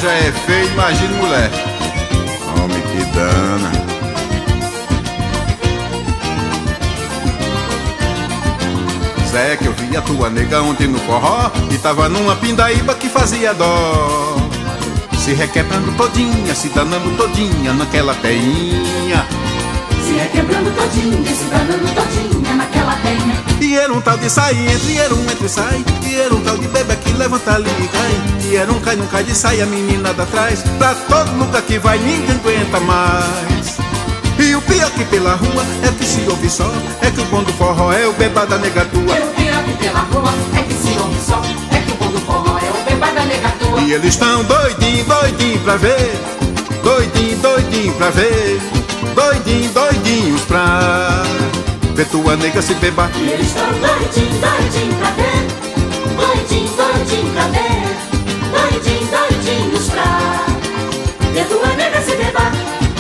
já é feio, imagina mulher. Homem, que dana. Zé, que eu vi a tua nega ontem no forró e tava numa pindaíba que fazia dó, se requebrando todinha, se danando todinha naquela peinha. Se requebrando todinha, se danando todinha naquela peinha. E era um tal de sair entre, era um entre e sai. E era um tal de bebê que levanta ali e cai. E era um cai, num cai de sai, a menina da trás. Pra todo lugar que vai ninguém aguenta mais. E o pior que pela rua é que se ouve só, é que o bom do forró é o bebá da nega tua. E o pior que pela rua é que se ouve só, é que o bom do forró é o bebá da nega tua. E eles tão doidinho, doidinho pra ver, doidinho, doidinho pra ver, doidinho, doidinhos pra ver tua nega se bebar. E eles tão doidinho, doidinho pra ver, doidinho, doidinho pra ver, doidinho, doidinhos pra ver tua nega se bebar.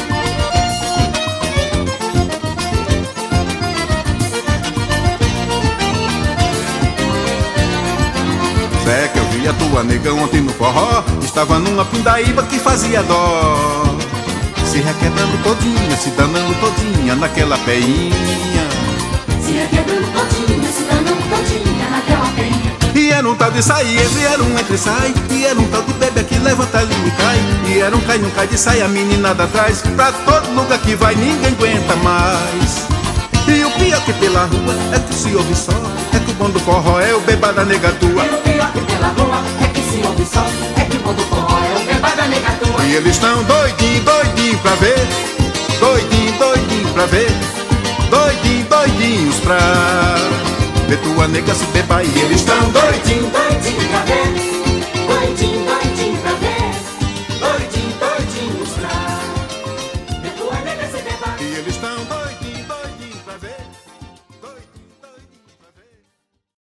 Zé, que eu vi a tua nega ontem no forró, estava numa pindaíba que fazia dó, se requebrando todinha, se danando todinha naquela peinha. Se requebrando todinha, se danando todinha naquela peinha. E era um tal de sair, e era um entre e sai. E era um tal de bebê que levanta ali e cai. E era um cai, num cai de sai, a menina da trás. Pra todo lugar que vai ninguém aguenta mais. E o pior que pela rua é que se ouve só, é que o bom do forró é o bebá da nega tua. E o pior que pela rua é que se ouve só, é que o bom do forró é o bebá da nega tua. E eles tão doidinho, doidinho pra ver, doidinho, doidinho pra ver, doidinho, doidinhos pra ver tua nega se bebar. E eles tão doidinho, doidinho pra ver, doidinho, doidinho pra ver, doidinho, doidinhos pra ver tua nega se bebar. e eles tão doidinho.